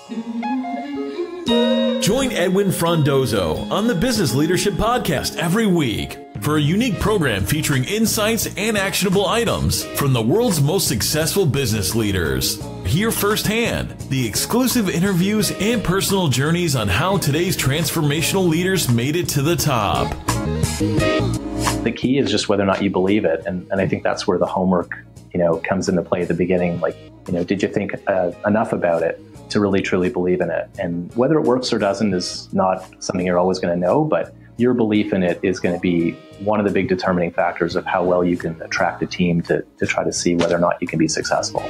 Join Edwin Frondozo on the Business Leadership Podcast every week for a unique program featuring insights and actionable items from the world's most successful business leaders. Hear firsthand the exclusive interviews and personal journeys on how today's transformational leaders made it to the top. The key is just whether or not you believe it. And I think that's where the homework, comes into play at the beginning. Like, did you think enough about it to really truly believe in it? And whether it works or doesn't is not something you're always going to know, but your belief in it is going to be one of the big determining factors of how well you can attract a team to try to see whether or not you can be successful.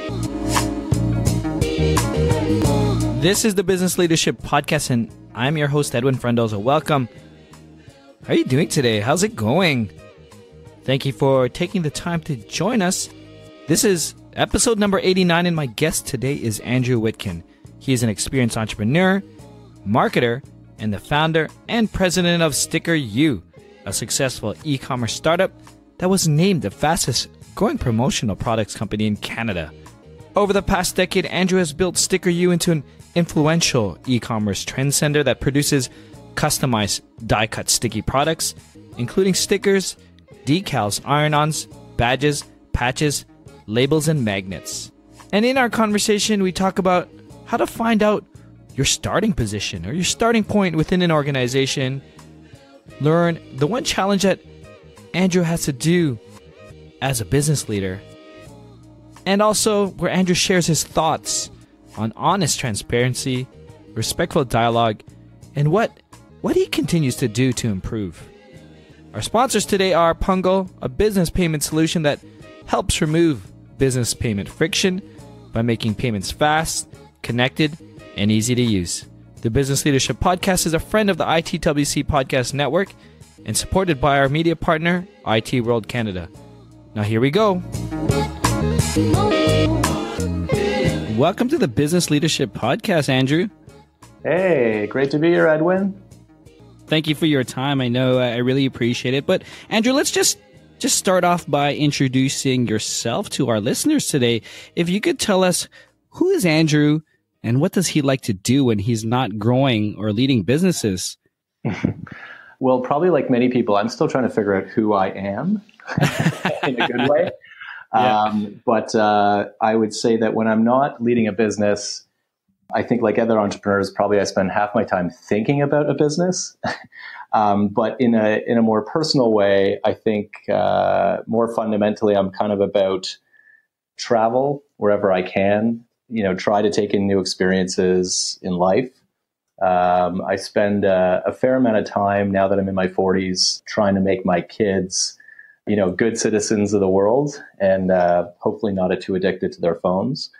This is the Business Leadership Podcast, and I'm your host, Edwin Frondozo. Welcome. How are you doing today? How's it going? Thank you for taking the time to join us. This is episode number 89, and my guest today is Andrew Witkin. He is an experienced entrepreneur, marketer, and the founder and president of StickerYou, a successful e-commerce startup that was named the fastest growing promotional products company in Canada. Over the past decade, Andrew has built StickerYou into an influential e-commerce trend center that produces customized die-cut sticky products, including stickers, decals, iron-ons, badges, patches, labels, and magnets. And in our conversation, we talk about how to find out your starting position or your starting point within an organization. Learn the one challenge that Andrew has to do as a business leader. And also where Andrew shares his thoughts on honest transparency, respectful dialogue, and what he continues to do to improve. Our sponsors today are Pungo, a business payment solution that helps remove business payment friction by making payments fast, connected, and easy to use. The Business Leadership Podcast is a friend of the ITWC Podcast Network and supported by our media partner, IT World Canada. Now here we go. Welcome to the Business Leadership Podcast, Andrew. Hey, great to be here, Edwin. Thank you for your time. I know I really appreciate it. But Andrew, let's just start off by introducing yourself to our listeners today. If you could tell us, who is Andrew and what does he like to do when he's not growing or leading businesses? Well, probably like many people, I'm still trying to figure out who I am in a good way. Yeah. But I would say that when I'm not leading a business, I think like other entrepreneurs, probably I spend half my time thinking about a business. But in a more personal way, I think more fundamentally, I'm kind of about travel wherever I can, try to take in new experiences in life. I spend a fair amount of time now that I'm in my 40s trying to make my kids, good citizens of the world and hopefully not too addicted to their phones.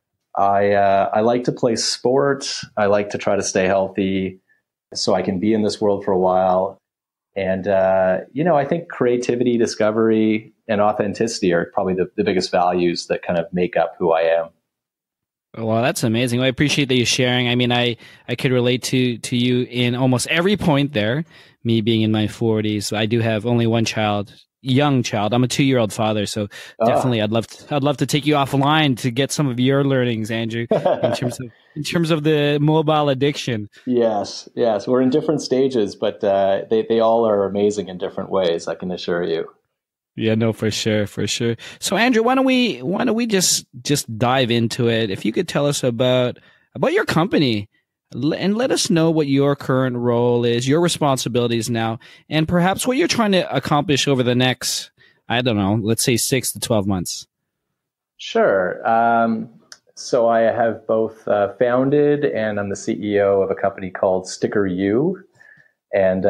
I like to play sport. I like to try to stay healthy so I can be in this world for a while. And, I think creativity, discovery, and authenticity are probably the biggest values that kind of make up who I am. Well, that's amazing. Well, I appreciate that you're sharing. I mean, I could relate to you in almost every point there, me being in my 40s. I do have only one child. Young child. I'm a 2-year-old father, so definitely I'd love to take you offline to get some of your learnings, Andrew, in terms of the mobile addiction. Yes. We're in different stages, but they all are amazing in different ways, I can assure you. Yeah, no, for sure. So Andrew, why don't we just dive into it? If you could tell us about your company. And let us know what your current role is, your responsibilities now, and perhaps what you're trying to accomplish over the next, let's say 6 to 12 months. Sure. So I have both founded and I'm the CEO of a company called StickerYou. And,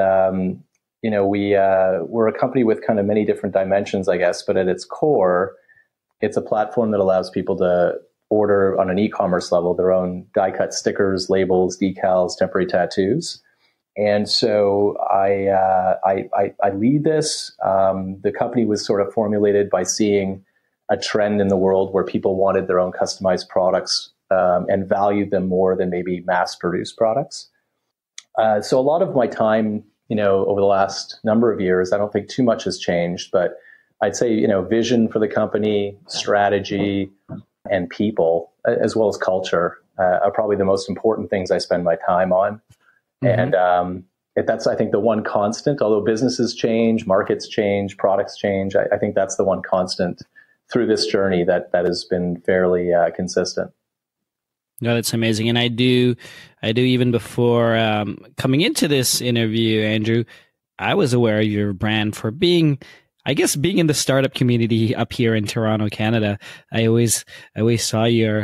we're a company with kind of many different dimensions, I guess, but at its core, it's a platform that allows people to order on an e-commerce level their own die-cut stickers, labels, decals, temporary tattoos. And so I lead this. The company was sort of formulated by seeing a trend in the world where people wanted their own customized products and valued them more than maybe mass-produced products. So a lot of my time, over the last number of years, I don't think too much has changed, but I'd say, vision for the company, strategy, and people, as well as culture, are probably the most important things I spend my time on. And that's, I think, the one constant. Although businesses change, markets change, products change, I think that's the one constant through this journey that has been fairly consistent. No, that's amazing. And I do even before coming into this interview, Andrew, I was aware of your brand for being in the startup community up here in Toronto, Canada. I always saw your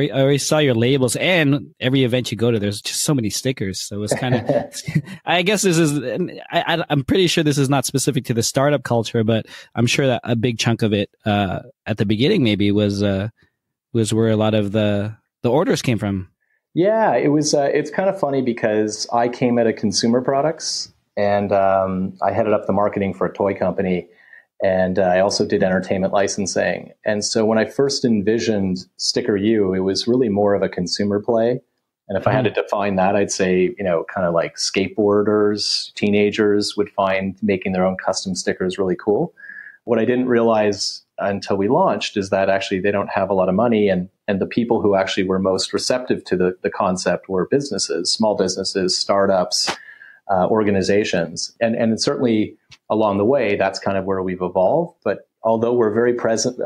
labels, and every event you go to, there's just so many stickers. So it's kind of, I guess this is, I'm pretty sure this is not specific to the startup culture, but I'm sure that a big chunk of it, at the beginning maybe was where a lot of the orders came from. Yeah, it was, it's kind of funny because I came out of consumer products, and I headed up the marketing for a toy company. And I also did entertainment licensing. And so when I first envisioned StickerYou, it was really more of a consumer play. And if I had to define that, I'd say, kind of like skateboarders, teenagers would find making their own custom stickers really cool. What I didn't realize until we launched is that actually they don't have a lot of money. And the people who actually were most receptive to the concept were businesses, small businesses, startups, organizations. And certainly along the way, that's kind of where we've evolved. But although we're very present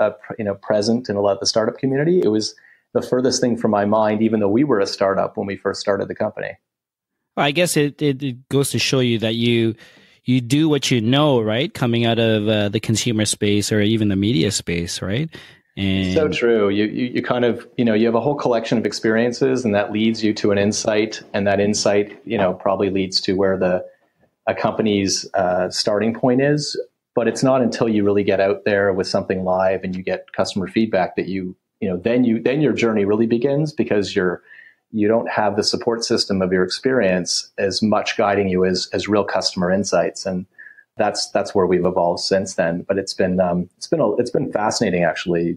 in a lot of the startup community, it was the furthest thing from my mind, even though we were a startup when we first started the company. Well, I guess it goes to show you that you do what you know, right? Coming out of the consumer space or even the media space, right? And so true. You kind of, you have a whole collection of experiences, and that leads you to an insight, and that insight, probably leads to where a company's starting point is. But it's not until you really get out there with something live and you get customer feedback that then your journey really begins, because you don't have the support system of your experience as much guiding you as real customer insights. And that's where we've evolved since then. But it's been fascinating, actually,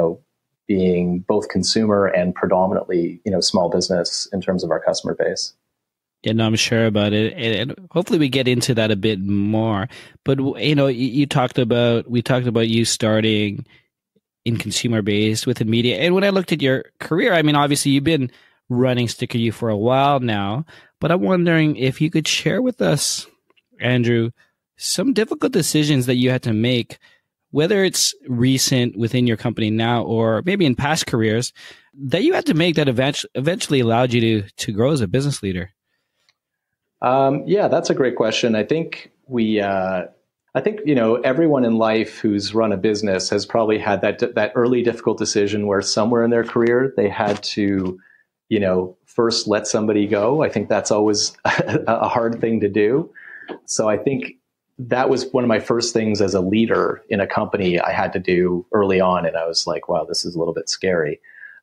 being both consumer and predominantly, small business in terms of our customer base. Yeah, no, I'm sure about it. And hopefully we get into that a bit more. But, we talked about you starting in consumer based within media. And when I looked at your career, I mean, obviously you've been running StickerYou for a while now, but I'm wondering if you could share with us, Andrew, some difficult decisions that you had to make, whether it's recent within your company now or maybe in past careers, that you had to make that eventually allowed you to grow as a business leader. Yeah, that's a great question. I think everyone in life who's run a business has probably had that early difficult decision where somewhere in their career they had to, first let somebody go. I think that's always a hard thing to do. So I think that was one of my first things as a leader in a company I had to do early on. And I was like, wow, this is a little bit scary.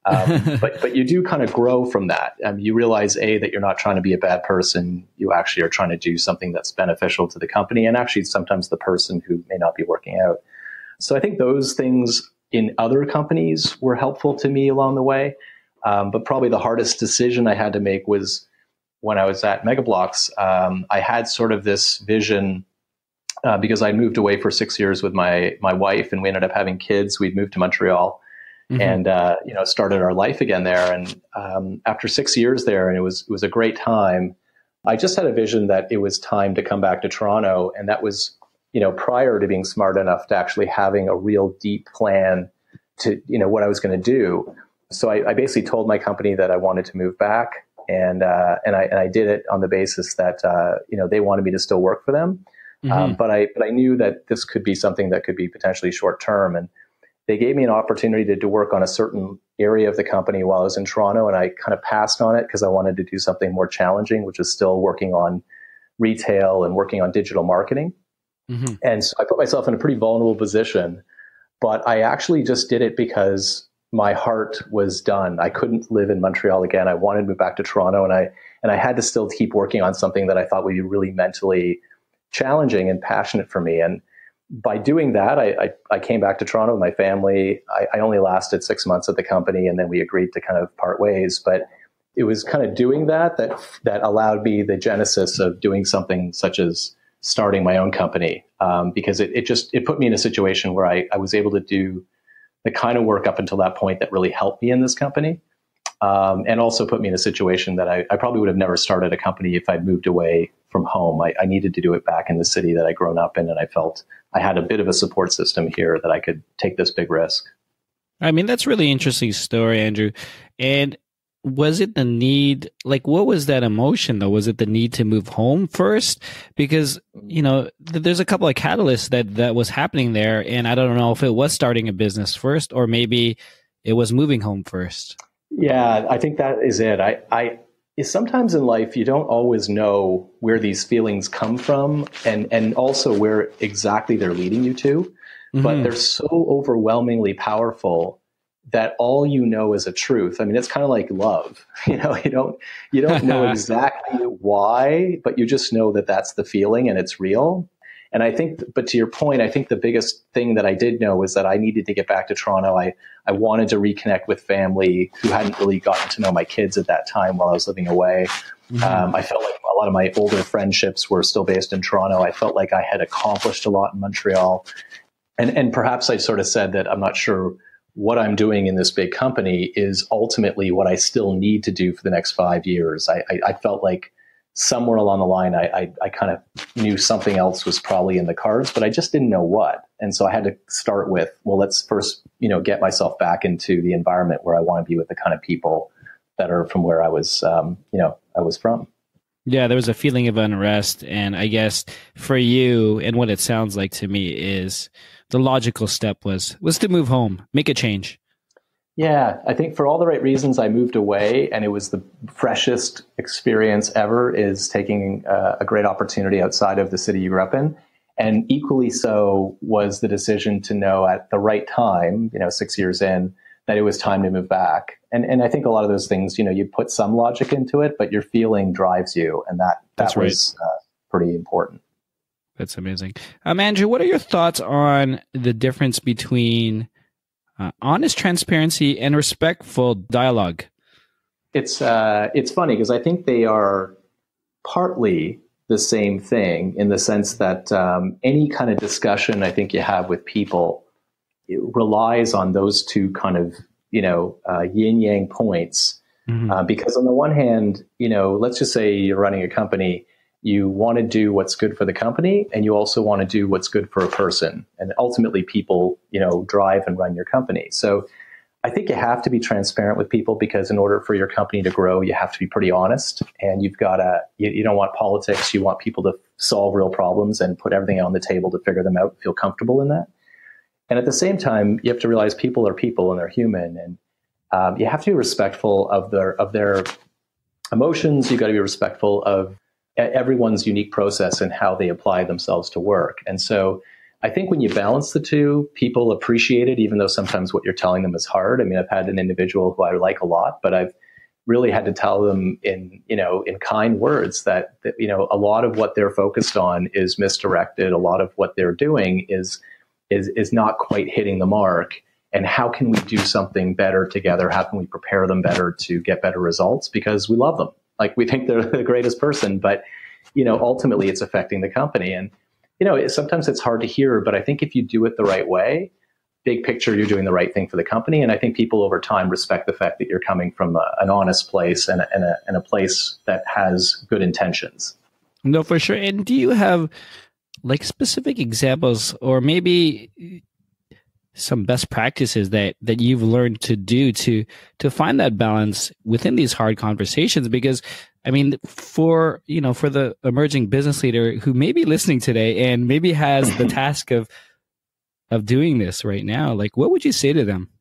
But you do kind of grow from that. You realize, that you're not trying to be a bad person. You actually are trying to do something that's beneficial to the company and actually sometimes the person who may not be working out. So I think those things in other companies were helpful to me along the way. But probably the hardest decision I had to make was when I was at Megablocks. I had sort of this vision because I moved away for 6 years with my wife, and we ended up having kids. We'd moved to Montreal. And, started our life again there. And after 6 years there, and it was a great time, I just had a vision that it was time to come back to Toronto. And that was, prior to being smart enough to actually having a real deep plan to, what I was going to do. So I basically told my company that I wanted to move back. And I did it on the basis that, they wanted me to still work for them. But I knew that this could be something that could be potentially short term. And they gave me an opportunity to work on a certain area of the company while I was in Toronto, and I kind of passed on it because I wanted to do something more challenging, which is still working on retail and working on digital marketing. And so I put myself in a pretty vulnerable position, but I actually just did it because my heart was done. I couldn't live in Montreal again. I wanted to move back to Toronto, and I had to still keep working on something that I thought would be really mentally challenging and passionate for me. And by doing that, I came back to Toronto with my family. I only lasted 6 months at the company, and then we agreed to kind of part ways. But it was kind of doing that allowed me the genesis of doing something such as starting my own company, because it put me in a situation where I was able to do the kind of work up until that point that really helped me in this company. and also put me in a situation that I probably would have never started a company if I'd moved away from home. I needed to do it back in the city that I'd grown up in, and I felt I had a bit of a support system here that I could take this big risk. I mean, that's a really interesting story, Andrew. And was it the need, like, what was that emotion though? Was it the need to move home first? Because, there's a couple of catalysts that was happening there. And I don't know if it was starting a business first, or maybe it was moving home first. Yeah, I think that is it. Sometimes in life, you don't always know where these feelings come from and also where exactly they're leading you to. Mm-hmm. But they're so overwhelmingly powerful that all you know is a truth. I mean, it's kind of like love. You don't know exactly why, but you just know that that's the feeling and it's real. And I think, but to your point, I think the biggest thing that I did know was that I needed to get back to Toronto. I wanted to reconnect with family who hadn't really gotten to know my kids at that time while I was living away. Mm-hmm. I felt like a lot of my older friendships were still based in Toronto. I felt like I had accomplished a lot in Montreal. And perhaps I sort of said that I'm not sure what I'm doing in this big company is ultimately what I still need to do for the next 5 years. I felt like somewhere along the line, I kind of knew something else was probably in the cards, but I just didn't know what. And so I had to start with, well, let's first, get myself back into the environment where I want to be with the kind of people that are from where I was, I was from. Yeah, there was a feeling of unrest. And I guess for you, and what it sounds like to me is the logical step was to move home, make a change. Yeah, I think for all the right reasons, I moved away, and it was the freshest experience ever, is taking a great opportunity outside of the city you grew up in. And equally so was the decision to know at the right time, 6 years in, that it was time to move back. And I think a lot of those things, you put some logic into it, but your feeling drives you. And that was pretty important. That's amazing. Andrew, what are your thoughts on the difference between honest transparency and respectful dialogue? It's funny because I think they are partly the same thing in the sense that any kind of discussion I think you have with people, it relies on those two kind of yin yang points. Mm-hmm. Because on the one hand, let's just say you're running a company. You want to do what's good for the company, and you also want to do what's good for a person. And ultimately people, drive and run your company. So I think you have to be transparent with people, because in order for your company to grow, you have to be pretty honest, and you don't want politics. You want people to solve real problems and put everything on the table to figure them out and feel comfortable in that. And at the same time, you have to realize people are people and they're human, and you have to be respectful of their emotions. You got to be respectful of everyone's unique process and how they apply themselves to work. And so I think when you balance the two, people appreciate it, even though sometimes what you're telling them is hard. I mean, I've had an individual who I like a lot, but I've really had to tell them in kind words that a lot of what they're focused on is misdirected. A lot of what they're doing is not quite hitting the mark. And how can we do something better together? How can we prepare them better to get better results? Because we love them. Like, we think they're the greatest person, but, ultimately it's affecting the company. And, sometimes it's hard to hear, but I think if you do it the right way, big picture, you're doing the right thing for the company. And I think people over time respect the fact that you're coming from an honest place and a place that has good intentions. No, for sure. And do you have like specific examples, or maybe some best practices that you've learned to do to find that balance within these hard conversations? Because I mean, for the emerging business leader who may be listening today and maybe has the task of doing this right now, like, what would you say to them?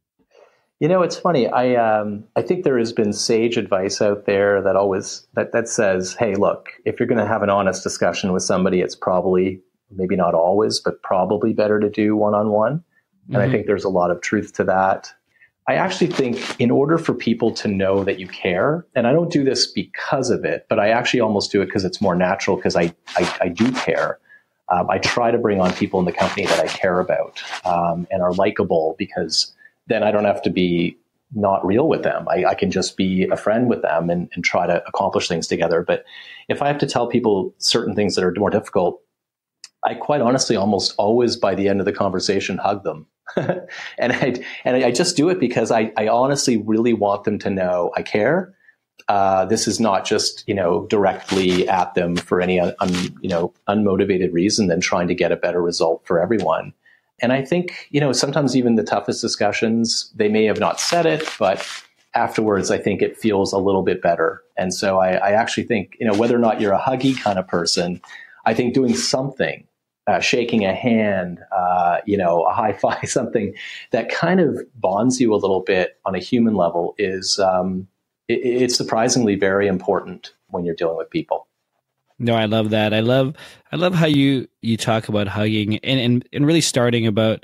It's funny. I think there has been sage advice out there that says, hey, look, if you're going to have an honest discussion with somebody, it's probably, maybe not always, but probably better to do one-on-one. And I think there's a lot of truth to that. I actually think in order for people to know that you care, and I don't do this because of it, but I actually almost do it because it's more natural, because I do care. I try to bring on people in the company that I care about and are likable, because then I don't have to be not real with them. I can just be a friend with them and try to accomplish things together. But if I have to tell people certain things that are more difficult, I quite honestly almost always by the end of the conversation hug them. I just do it because I honestly really want them to know I care. This is not just, directly at them for any, unmotivated reason than trying to get a better result for everyone. And I think, sometimes even the toughest discussions, they may have not said it, but afterwards, I think it feels a little bit better. And so I actually think, whether or not you're a huggy kind of person, I think doing something, shaking a hand, a high five, something that kind of bonds you a little bit on a human level is, it's surprisingly very important when you're dealing with people. No, I love that. I love how you talk about hugging and really starting about,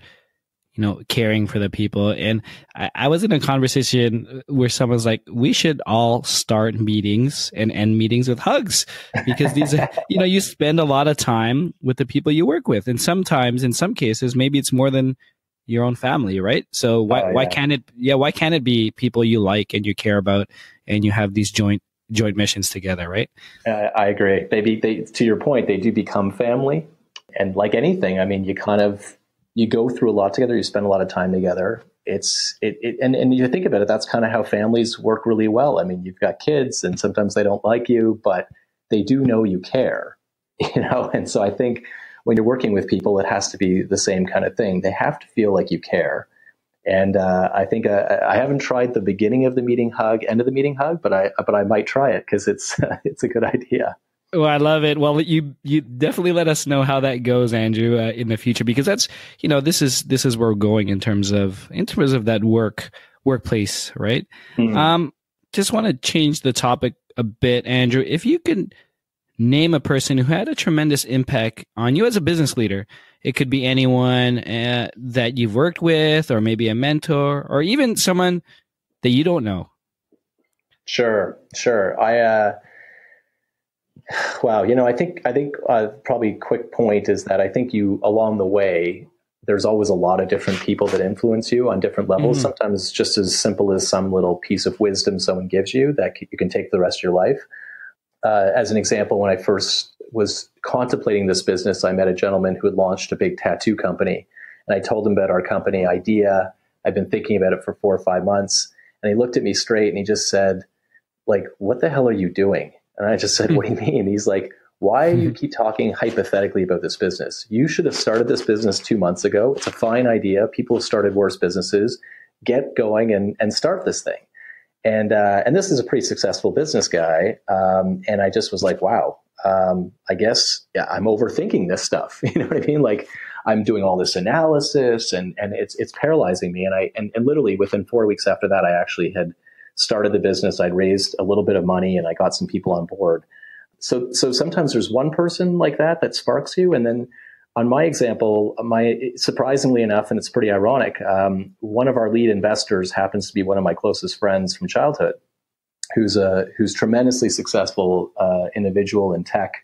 caring for the people. And I was in a conversation where someone's like, we should all start meetings and end meetings with hugs, because these are, you spend a lot of time with the people you work with. And sometimes, in some cases, maybe it's more than your own family, right? So why can't it be people you like and you care about and you have these joint missions together, right? I agree. They to your point, they do become family. And like anything, I mean, you go through a lot together, you spend a lot of time together. And you think about it, that's kind of how families work really well. I mean, you've got kids and sometimes they don't like you, but they do know you care, And so I think when you're working with people, it has to be the same kind of thing. They have to feel like you care. And I think I haven't tried the beginning of the meeting hug, end of the meeting hug, but I might try it because it's a good idea. Well, I love it. Well, you definitely let us know how that goes, Andrew, in the future, because that's, this is where we're going in terms of that workplace, right? Mm-hmm. Just want to change the topic a bit, Andrew. If you can name a person who had a tremendous impact on you as a business leader. It could be anyone that you've worked with, or maybe a mentor, or even someone that you don't know. Sure. Wow. I think probably a quick point is that I think along the way, there's always a lot of different people that influence you on different levels. Mm-hmm. Sometimes just as simple as some little piece of wisdom someone gives you that you can take the rest of your life. As an example, when I first was contemplating this business, I met a gentleman who had launched a big tattoo company. And I told him about our company idea. I've been thinking about it for 4 or 5 months. And he looked at me straight and he just said, what the hell are you doing? And I just said, what do you mean? He's like, why do you keep talking hypothetically about this business? You should have started this business 2 months ago. It's a fine idea. People have started worse businesses. Get going and start this thing. And this is a pretty successful business guy. And I just was like, wow, I guess, I'm overthinking this stuff. You know what I mean? I'm doing all this analysis and it's paralyzing me. And literally within 4 weeks after that, I actually had started the business. I'd raised a little bit of money and I got some people on board. So sometimes there's one person like that sparks you. And then on my example, surprisingly enough, and it's pretty ironic, one of our lead investors happens to be one of my closest friends from childhood, who's tremendously successful individual in tech.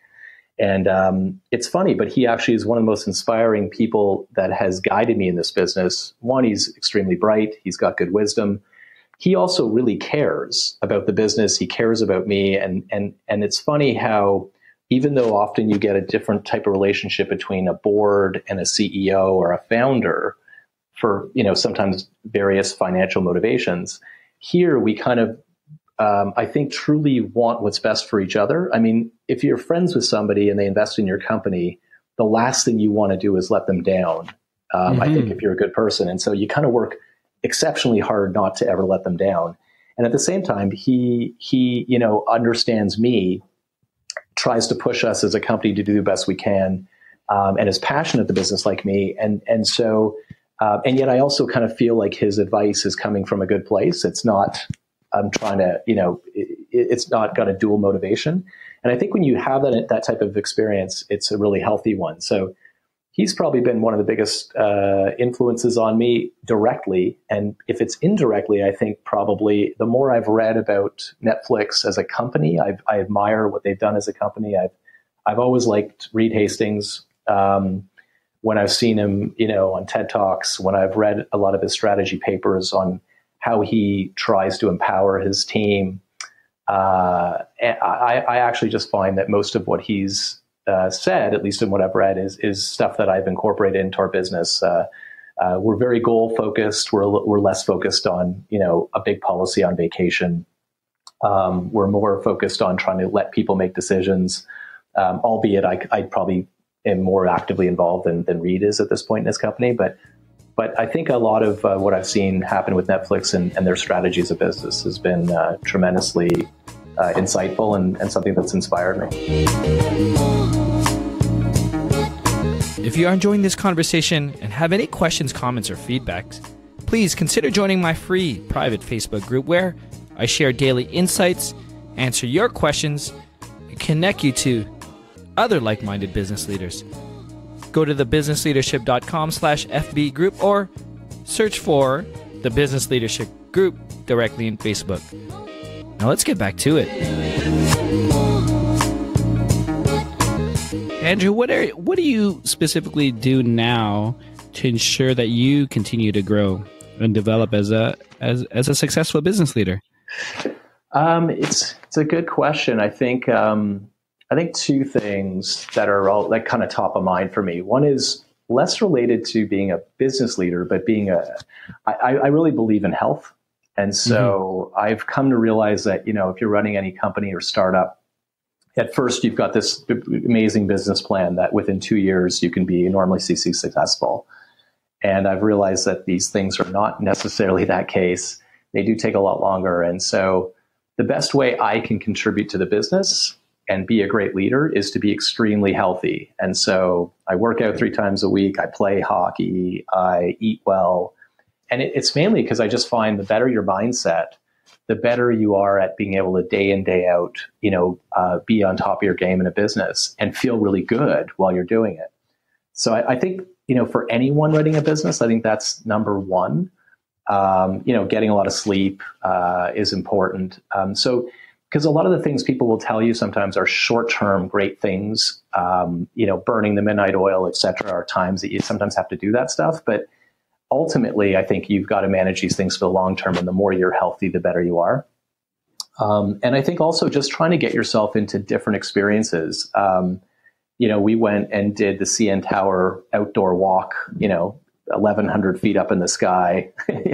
And it's funny, but he actually is one of the most inspiring people that has guided me in this business. One, he's extremely bright. He's got good wisdom. He also really cares about the business. He cares about me. And it's funny how, even though often you get a different type of relationship between a board and a CEO or a founder for, sometimes various financial motivations, here we kind of, I think, truly want what's best for each other. I mean, if you're friends with somebody and they invest in your company, the last thing you want to do is let them down. I think if you're a good person. And so you kind of work exceptionally hard not to ever let them down. And at the same time, he understands me, tries to push us as a company to do the best we can, and is passionate the business like me. And so, and yet I also kind of feel like his advice is coming from a good place. It's not, I'm trying to, it's not got a dual motivation. And I think when you have that type of experience, it's a really healthy one. So he's probably been one of the biggest influences on me directly. And if it's indirectly, I think probably the more I've read about Netflix as a company, I admire what they've done as a company. I've always liked Reed Hastings. When I've seen him, on TED Talks, when I've read a lot of his strategy papers on how he tries to empower his team, I actually just find that most of what he's said, at least in what I've read, is stuff that I've incorporated into our business. We're very goal focused. We're less focused on, a big policy on vacation. We're more focused on trying to let people make decisions, albeit I probably am more actively involved than Reed is at this point in his company. But I think a lot of what I've seen happen with Netflix and their strategies of business has been tremendously insightful and something that's inspired me. If you are enjoying this conversation and have any questions, comments, or feedbacks, please consider joining my free private Facebook group where I share daily insights, answer your questions, and connect you to other like-minded business leaders. Go to thebusinessleadership.com/FB group or search for the Business Leadership Group directly in Facebook. Now let's get back to it. Andrew, what do you specifically do now to ensure that you continue to grow and develop as a successful business leader? It's a good question. I think two things that are all like kind of top of mind for me. One is less related to being a business leader, but I really believe in health. And so I've come to realize that, if you're running any company or startup, at first you've got this amazing business plan that within 2 years you can be enormously successful. And I've realized that these things are not necessarily that case. They do take a lot longer. And so the best way I can contribute to the business and be a great leader is to be extremely healthy. And so I work out 3 times a week. I play hockey. I eat well. And it's mainly because I just find the better your mindset, the better you are at being able to day in, day out, be on top of your game in a business and feel really good while you're doing it. So I think, for anyone running a business, I think that's number one. Getting a lot of sleep is important. Because a lot of the things people will tell you sometimes are short-term great things, burning the midnight oil, et cetera, are times that you sometimes have to do that stuff. But ultimately, I think you've got to manage these things for the long term. And the more you're healthy, the better you are. And I think also just trying to get yourself into different experiences. We went and did the CN Tower outdoor walk, 1,100 feet up in the sky,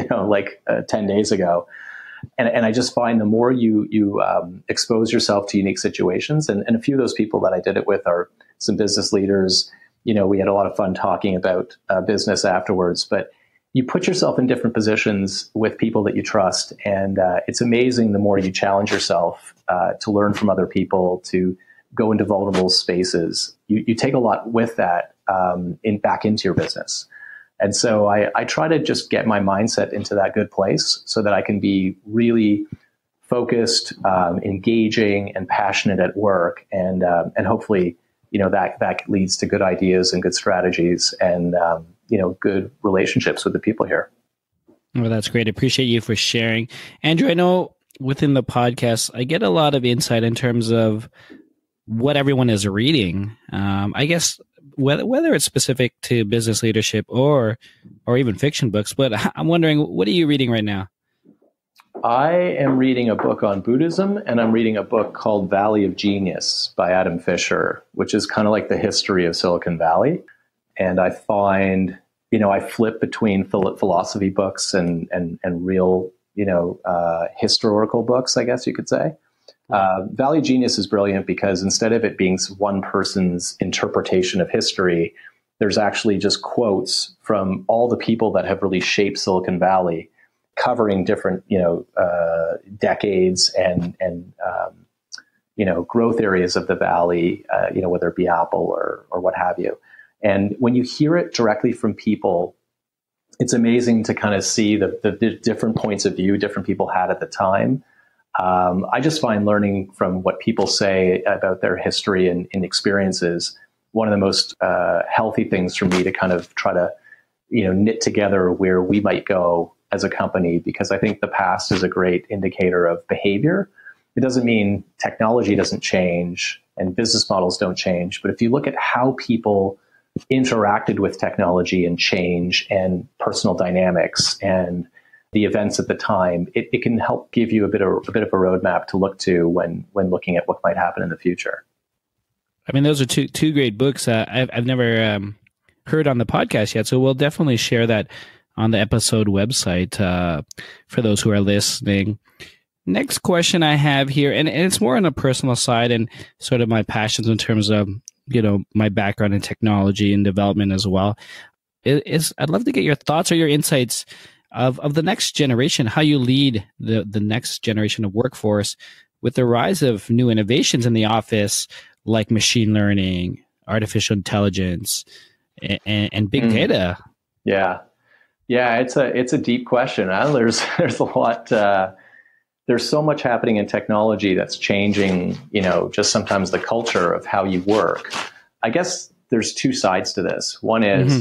10 days ago. And I just find the more you expose yourself to unique situations, and a few of those people that I did it with are some business leaders. We had a lot of fun talking about business afterwards, but you put yourself in different positions with people that you trust. And it's amazing the more you challenge yourself to learn from other people, to go into vulnerable spaces. You take a lot with that back into your business. And so I try to just get my mindset into that good place so that I can be really focused, engaging, and passionate at work. And hopefully, that leads to good ideas and good strategies and, good relationships with the people here. Well, that's great. I appreciate you for sharing. Andrew, I know within the podcast, I get a lot of insight in terms of what everyone is reading. I guess whether it's specific to business leadership or even fiction books, but I'm wondering, what are you reading right now? I am reading a book on Buddhism, and I'm reading a book called Valley of Genius by Adam Fisher, which is kind of like the history of Silicon Valley. And I find, I flip between philosophy books and real, historical books, I guess you could say. Valley of Genius is brilliant because instead of it being one person's interpretation of history, there's actually just quotes from all the people that have really shaped Silicon Valley, covering different, decades and growth areas of the valley, whether it be Apple or what have you. And when you hear it directly from people, it's amazing to kind of see the different points of view different people had at the time. I just find learning from what people say about their history and experiences one of the most healthy things for me to kind of try to, knit together where we might go as a company, because I think the past is a great indicator of behavior. It doesn't mean technology doesn't change and business models don't change, but if you look at how people interacted with technology and change and personal dynamics and the events at the time, it can help give you a bit of a roadmap to look to when looking at what might happen in the future. I mean, those are two great books. I've never heard on the podcast yet. So we'll definitely share that on the episode website for those who are listening. Next question I have here, and it's more on a personal side and sort of my passions in terms of, my background in technology and development as well, is I'd love to get your thoughts or your insights of the next generation, how you lead the next generation of workforce with the rise of new innovations in the office, like machine learning, artificial intelligence, and big data. Yeah. It's a deep question. There's a lot, there's so much happening in technology that's changing, just sometimes the culture of how you work. I guess there's two sides to this. One is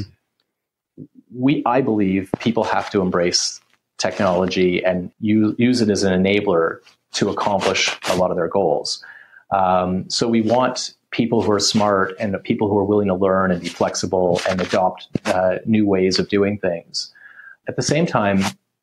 I believe people have to embrace technology and use it as an enabler to accomplish a lot of their goals. So we want people who are smart and people who are willing to learn and be flexible and adopt new ways of doing things. At the same time,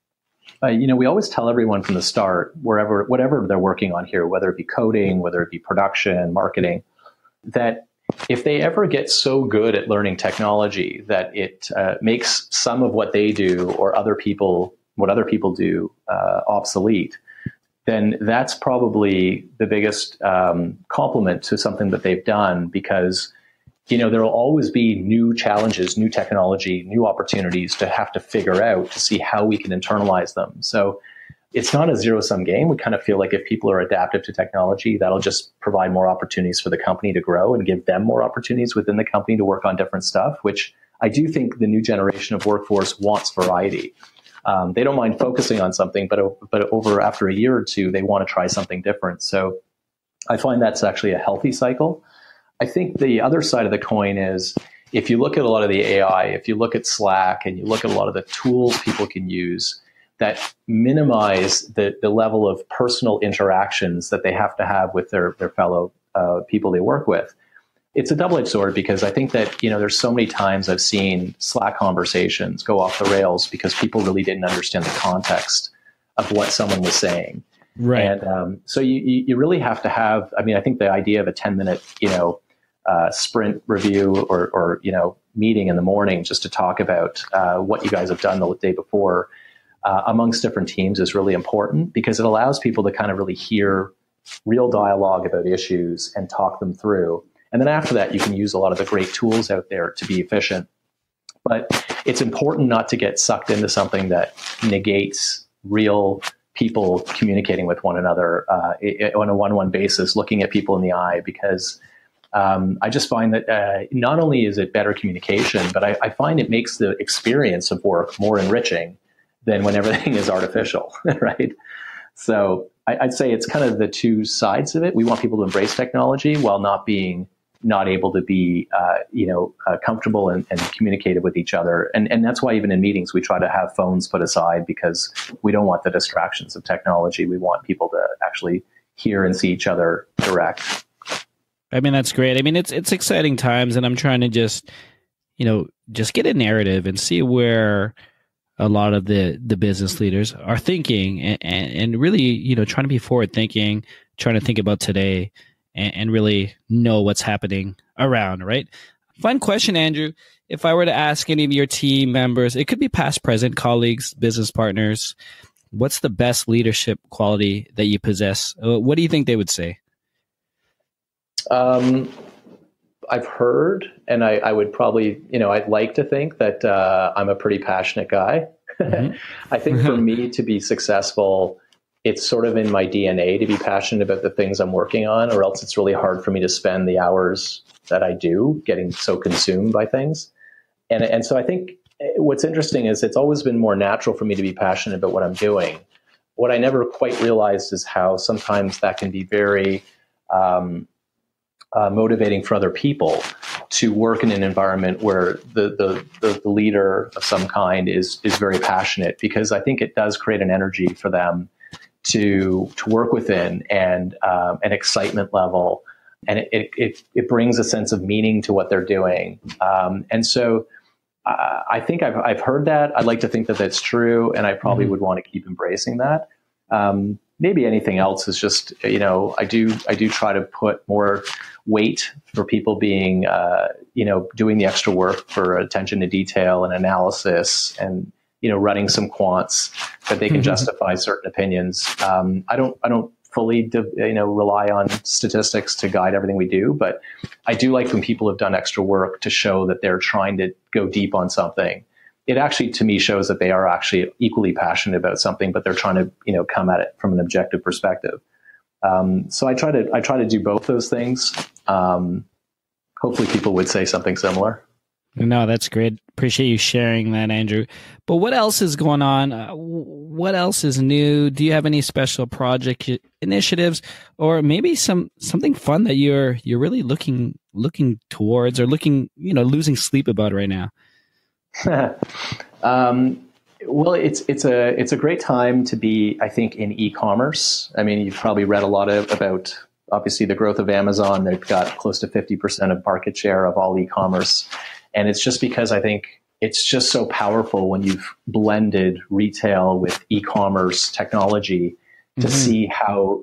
we always tell everyone from the start, whatever they're working on here, whether it be coding, whether it be production, marketing, that if they ever get so good at learning technology that it makes some of what they do or what other people do obsolete, then that's probably the biggest compliment to something that they've done, because there will always be new challenges, new technology, new opportunities to have to figure out to see how we can internalize them. So it's not a zero-sum game. We kind of feel like if people are adaptive to technology, that'll just provide more opportunities for the company to grow and give them more opportunities within the company to work on different stuff, which I do think the new generation of workforce wants variety. They don't mind focusing on something, but after a year or two, they want to try something different. So I find that's actually a healthy cycle. I think the other side of the coin is, if you look at a lot of the AI, if you look at Slack and you look at a lot of the tools people can use that minimize the level of personal interactions that they have to have with their fellow people they work with, it's a double-edged sword, because I think that, there's so many times I've seen Slack conversations go off the rails because people really didn't understand the context of what someone was saying. Right. And so you really have to have, I think the idea of a 10-minute, sprint review or meeting in the morning just to talk about what you guys have done the day before amongst different teams is really important, because it allows people to kind of really hear real dialogue about issues and talk them through. And then after that, you can use a lot of the great tools out there to be efficient. But it's important not to get sucked into something that negates real people communicating with one another on a one-on-one basis, looking at people in the eye, because I just find that not only is it better communication, but I find it makes the experience of work more enriching than when everything is artificial, right? So I'd say it's kind of the two sides of it. We want people to embrace technology while not able to be, comfortable and communicative with each other. And that's why even in meetings, we try to have phones put aside, because we don't want the distractions of technology. We want people to actually hear and see each other direct. That's great. It's exciting times, and I'm trying to just get a narrative and see where a lot of the business leaders are thinking, and really, trying to be forward thinking, trying to think about today, and really know what's happening around, right? Fun question, Andrew. If I were to ask any of your team members, it could be past, present, colleagues, business partners, what's the best leadership quality that you possess? What do you think they would say? I've heard, and I would probably, I'd like to think that I'm a pretty passionate guy. Mm-hmm. I think for me to be successful, it's sort of in my DNA to be passionate about the things I'm working on, or else it's really hard for me to spend the hours that I do getting so consumed by things. And so I think what's interesting is it's always been more natural for me to be passionate about what I'm doing. What I never quite realized is how sometimes that can be very motivating for other people to work in an environment where the leader of some kind is very passionate, because I think it does create an energy for them to work within, and an excitement level, and it brings a sense of meaning to what they're doing. And so I think I've heard that. I'd like to think that that's true, and I probably would want to keep embracing that. maybe anything else is just, I do try to put more weight for people being, doing the extra work for attention to detail and analysis and, running some quants that they can justify certain opinions. I don't fully, rely on statistics to guide everything we do, but I do like when people have done extra work to show that they're trying to go deep on something. It actually, to me, shows that they are actually equally passionate about something, but they're trying to, come at it from an objective perspective. So I try to do both those things. Hopefully people would say something similar. No, that's great. Appreciate you sharing that, Andrew. But what else is going on? What else is new? Do you have any special project initiatives, or maybe something fun that you're really looking towards, or losing sleep about right now? Well, it's a great time to be, I think, in e-commerce. I mean, you've probably read a lot about obviously the growth of Amazon. They've got close to 50% of market share of all e-commerce. And it's just because I think it's just so powerful when you've blended retail with e-commerce technology to see how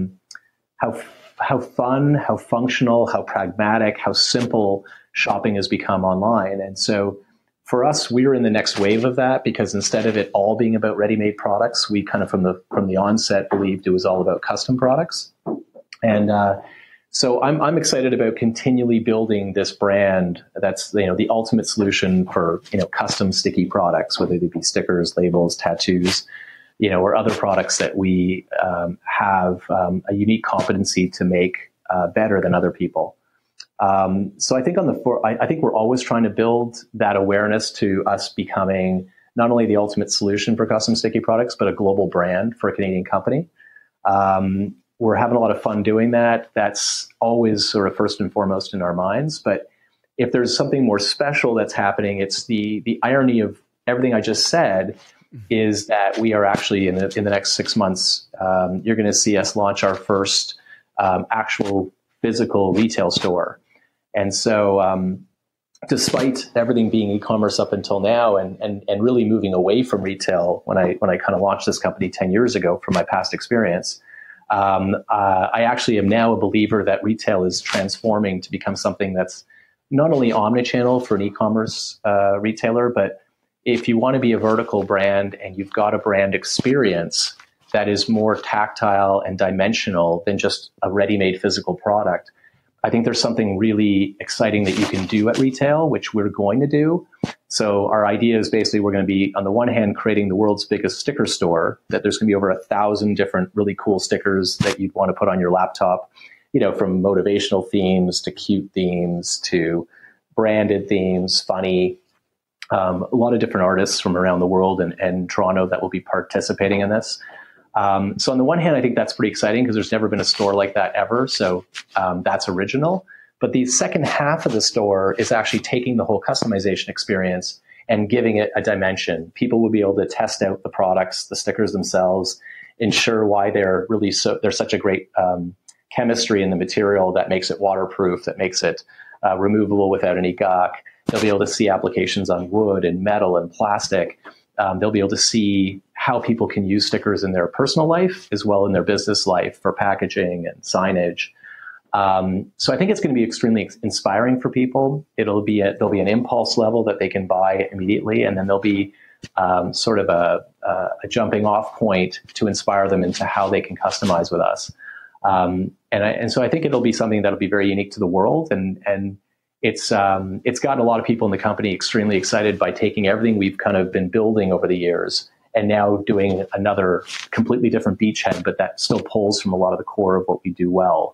fun, how functional, how pragmatic, how simple shopping has become online. And so for us, we're in the next wave of that, because instead of it all being about ready-made products, we kind of from the onset believed it was all about custom products. And so I'm excited about continually building this brand that's the ultimate solution for custom sticky products, whether they be stickers, labels, tattoos, or other products that we have a unique competency to make better than other people. So I think I think we're always trying to build that awareness to us becoming not only the ultimate solution for custom sticky products, but a global brand for a Canadian company. We're having a lot of fun doing that. That's always sort of first and foremost in our minds. But if there's something more special that's happening, it's the irony of everything I just said is that we are actually in the next 6 months, you're going to see us launch our first actual physical retail store. And so despite everything being e-commerce up until now and really moving away from retail when I kind of launched this company 10 years ago from my past experience, I actually am now a believer that retail is transforming to become something that's not only omnichannel for an e-commerce retailer, but if you want to be a vertical brand and you've got a brand experience that is more tactile and dimensional than just a ready-made physical product, I think there's something really exciting that you can do at retail, which we're going to do. So our idea is basically we're going to be, on the one hand, creating the world's biggest sticker store, that there's going to be over 1,000 different really cool stickers that you'd want to put on your laptop, from motivational themes to cute themes to branded themes, funny, a lot of different artists from around the world and Toronto that will be participating in this. So on the one hand, I think that's pretty exciting because there's never been a store like that ever. So that's original. But the second half of the store is actually taking the whole customization experience and giving it a dimension. People will be able to test out the products, the stickers themselves, ensure why they're really there's such a great chemistry in the material that makes it waterproof, that makes it removable without any gunk. They'll be able to see applications on wood and metal and plastic. They'll be able to see how people can use stickers in their personal life as well in their business life for packaging and signage. So I think it's going to be extremely inspiring for people. There'll be an impulse level that they can buy immediately, and then there'll be sort of a jumping off point to inspire them into how they can customize with us. And so I think it'll be something that'll be very unique to the world, and it's gotten a lot of people in the company extremely excited by taking everything we've kind of been building over the years and now doing another completely different beachhead, but that still pulls from a lot of the core of what we do well.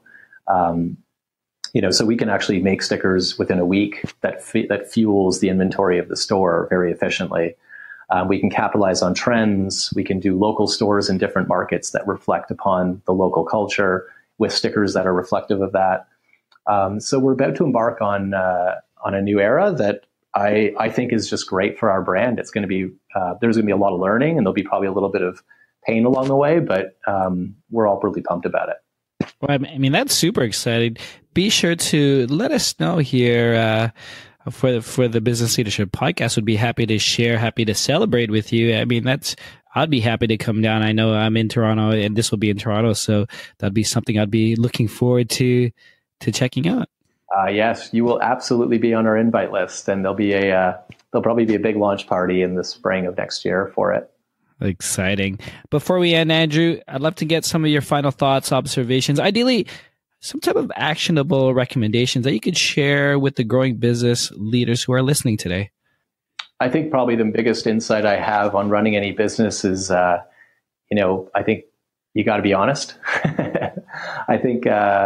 So we can actually make stickers within a week that fuels the inventory of the store very efficiently. We can capitalize on trends. We can do local stores in different markets that reflect upon the local culture with stickers that are reflective of that. So we're about to embark on a new era that I think is just great for our brand. It's going to be there's going to be a lot of learning, and there'll be probably a little bit of pain along the way, but we're all really pumped about it. Well, I mean, that's super exciting. Be sure to let us know here for the Business Leadership Podcast. Would be happy to share, happy to celebrate with you. I mean, I'd be happy to come down. I know I'm in Toronto, and this will be in Toronto, so that'd be something I'd be looking forward to checking out. Yes, you will absolutely be on our invite list, and there'll probably be a big launch party in the spring of next year for it. Exciting. Before we end, Andrew, I'd love to get some of your final thoughts, observations, ideally some type of actionable recommendations that you could share with the growing business leaders who are listening today. I think probably the biggest insight I have on running any business is, I think you got to be honest. I think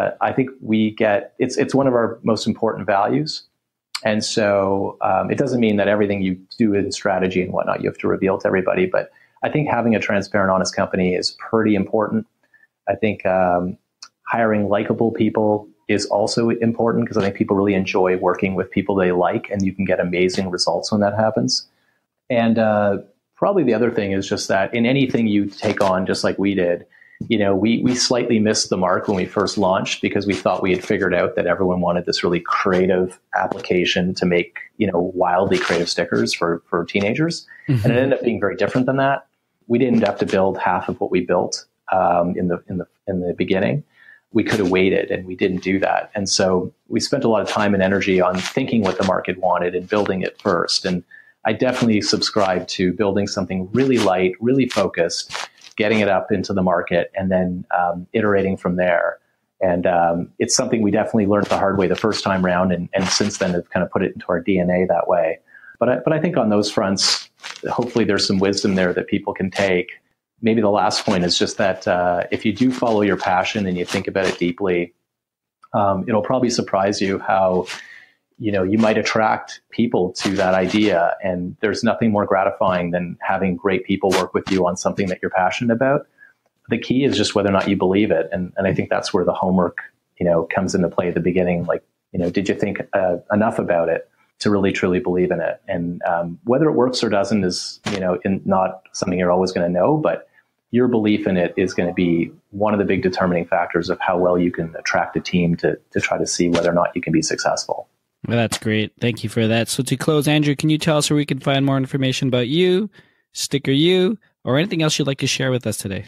it's one of our most important values. And so it doesn't mean that everything you do in strategy and whatnot, you have to reveal to everybody. But I think having a transparent, honest company is pretty important. I think hiring likable people is also important because I think people really enjoy working with people they like, and you can get amazing results when that happens. And probably the other thing is just that in anything you take on, just like we did, we slightly missed the mark when we first launched because we thought we had figured out that everyone wanted this really creative application to make, wildly creative stickers for teenagers. Mm-hmm. And it ended up being very different than that. We didn't have to build half of what we built in the beginning. We could have waited, and we didn't do that. And so we spent a lot of time and energy on thinking what the market wanted and building it first. And I definitely subscribe to building something really light, really focused, getting it up into the market, and then iterating from there. And it's something we definitely learned the hard way the first time around, and since then have kind of put it into our DNA that way. But I think on those fronts, hopefully there's some wisdom there that people can take. Maybe the last point is just that if you do follow your passion and you think about it deeply, it'll probably surprise you how you might attract people to that idea. And there's nothing more gratifying than having great people work with you on something that you're passionate about. The key is just whether or not you believe it. And I think that's where the homework, comes into play at the beginning. Like, did you think enough about it to really, truly believe in it? And whether it works or doesn't is, not something you're always going to know, but your belief in it is going to be one of the big determining factors of how well you can attract a team to try to see whether or not you can be successful. Well, that's great. Thank you for that. So to close, Andrew, can you tell us where we can find more information about you, StickerYou, or anything else you'd like to share with us today?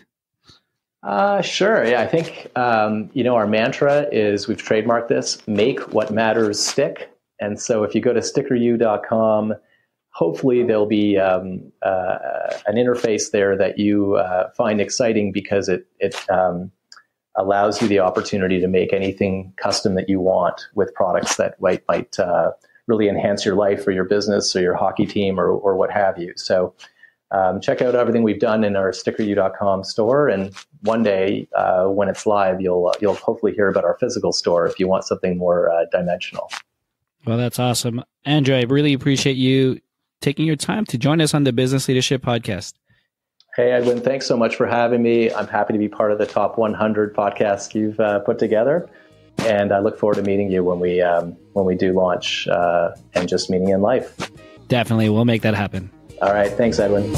Sure. Yeah, I think, our mantra is, we've trademarked this, make what matters stick. And so if you go to StickerYou.com, hopefully there'll be an interface there that you find exciting because it allows you the opportunity to make anything custom that you want with products that might really enhance your life or your business or your hockey team or what have you. So check out everything we've done in our StickerYou.com store, and one day when it's live, you'll hopefully hear about our physical store if you want something more dimensional. Well, that's awesome. Andrew, I really appreciate you taking your time to join us on the Business Leadership Podcast. Hey, Edwin, thanks so much for having me. I'm happy to be part of the top 100 podcasts you've put together. And I look forward to meeting you when we do launch and just meeting in life. Definitely. We'll make that happen. All right. Thanks, Edwin.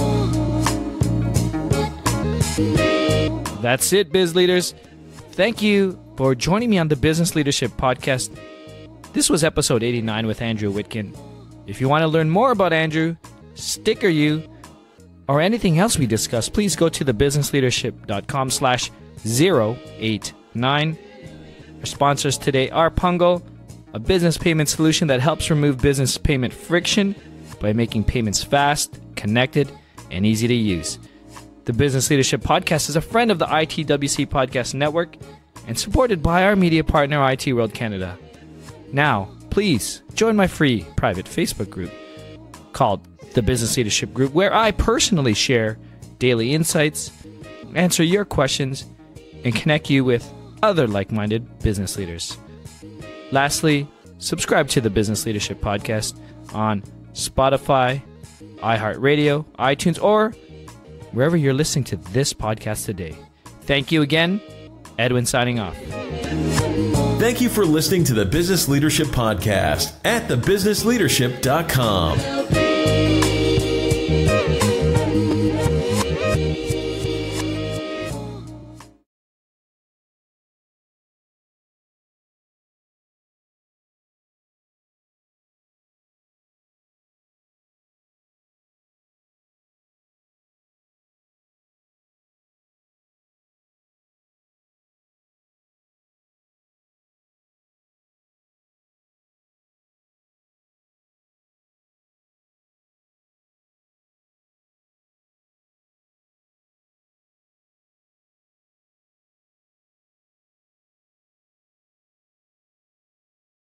That's it, biz leaders. Thank you for joining me on the Business Leadership Podcast. This was episode 89 with Andrew Witkin. If you want to learn more about Andrew, StickerYou, or anything else we discussed, please go to thebusinessleadership.com/089. Our sponsors today are Pungo, a business payment solution that helps remove business payment friction by making payments fast, connected, and easy to use. The Business Leadership Podcast is a friend of the ITWC Podcast Network and supported by our media partner, IT World Canada. Now, please join my free private Facebook group called The Business Leadership Group, where I personally share daily insights, answer your questions, and connect you with other like-minded business leaders. Lastly, subscribe to the Business Leadership Podcast on Spotify, iHeartRadio, iTunes, or wherever you're listening to this podcast today. Thank you again. Edwin signing off. Thank you for listening to the Business Leadership Podcast at thebusinessleadership.com.